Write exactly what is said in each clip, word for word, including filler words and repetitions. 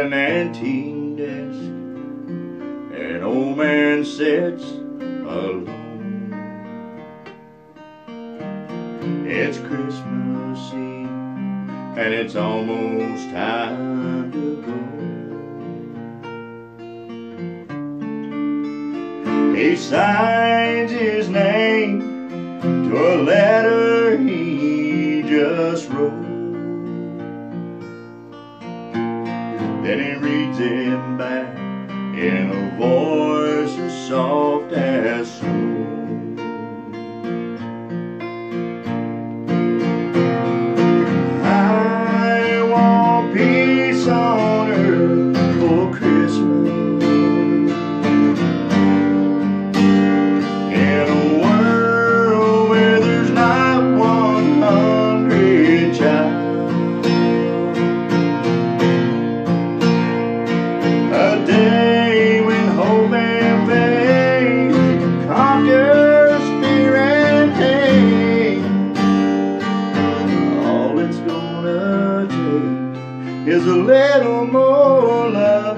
an antique desk, an old man sits alone. It's Christmas Eve, and it's almost time to go. He signs his name to a letter he just wrote. Then he reads it back in a voice as soft as snow. I want peace on earth for Christmas, in a world where there's not one hungry child. A day when hope and faith conquer fear and hate. All it's gonna take is a little more love.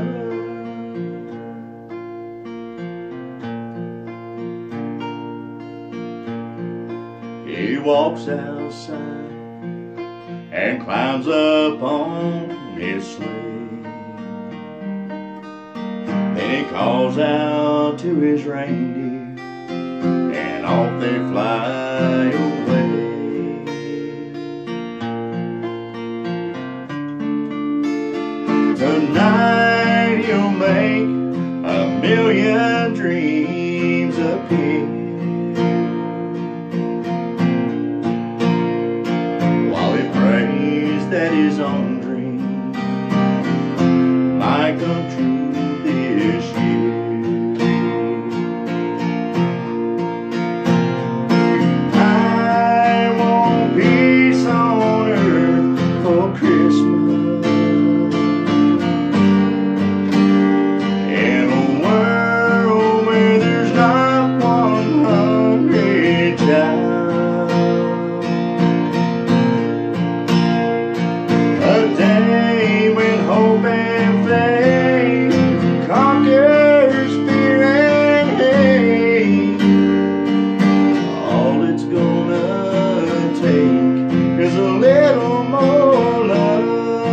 He walks outside and climbs up on his sleigh. Then he calls out to his reindeer, and off they fly away. Tonight he'll make a million dreams appear, while he prays that his own dream might come true this year. I want peace on earth for Christmas, in a world where there's not one hungry child. A day when hope and faith conquers fear and hate. All it's gonna take is a little more love.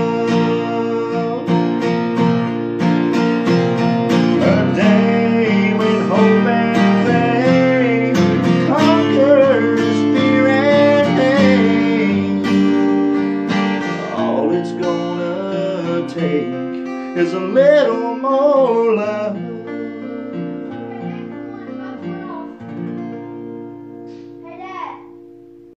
A day when hope and faith conquers fear and hate. All it's gonna take is a little more love.